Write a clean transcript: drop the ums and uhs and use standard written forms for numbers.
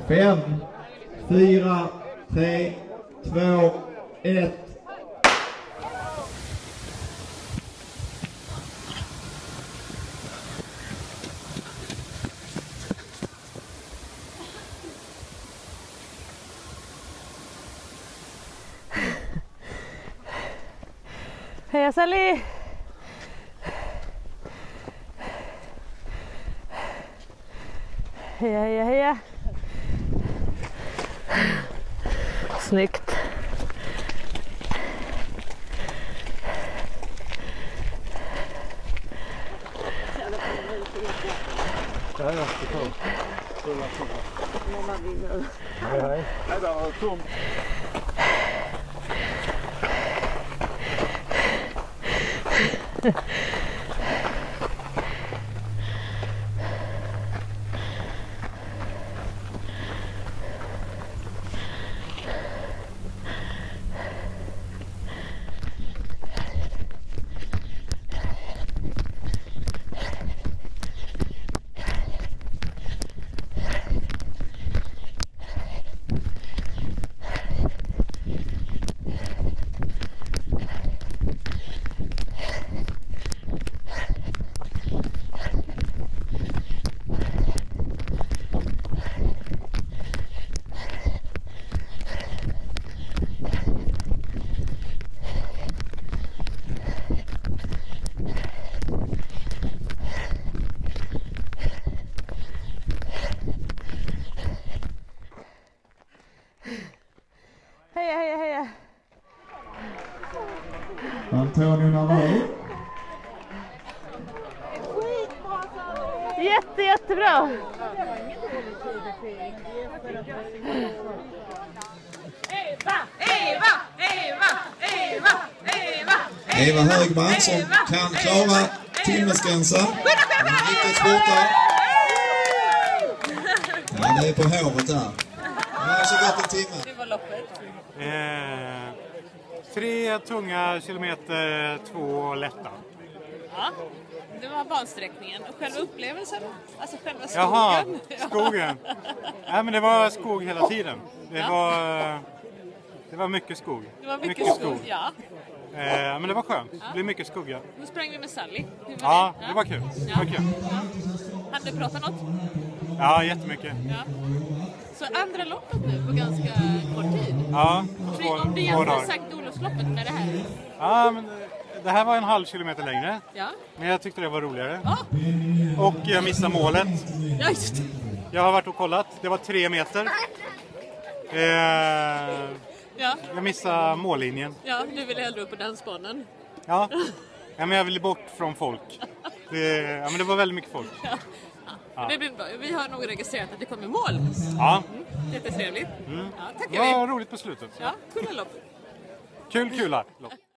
5, 4, 3, 2, 1. Heja Sally! Heja, heja, heja! Snyggt! Ja, det är kul. Hej, hej. Hej då, Tom. Heja, heja, heja! Antonio Navarro. Jättebra! Eva Högman som kan klara timmesgränsen. Riktigt sportare. Han är på håret där. Han har så gått en timme. Det var loppet. 3 tunga kilometer, 2 lätta. Ja, det var bansträckningen. Och själva upplevelsen, alltså själva skogen. Jaha, skogen. Nej, men det var skog hela tiden. Det var mycket skog. Det var mycket skog, ja. Men det var skönt. Det blev mycket skugga. Nu sprang vi med Sally. Hur var Ja, det? det var kul. Det var kul. Ja. Hade du pratat något? Ja, jättemycket. Ja. Så andra loppet nu på ganska kort tid? Ja, Om du jämför Sankt Olofsloppet med det här? Ja, men det här var en halv kilometer längre. Ja. Men jag tyckte det var roligare. Ja. Och jag missade målet. Ja, just det. Jag har varit och kollat. Det var 3 meter. Ja. Jag missade mållinjen. Ja, du ville hellre upp på den spanen. Ja. Ja, men jag ville bort från folk. Men det var väldigt mycket folk. Ja. Ja. Det blir bra. Vi har nog registrerat att det kommer mål. Ja. Jättetrevligt. Ja, tackar Det var vi. roligt på slutet. Ja, kul lopp. Kul lopp.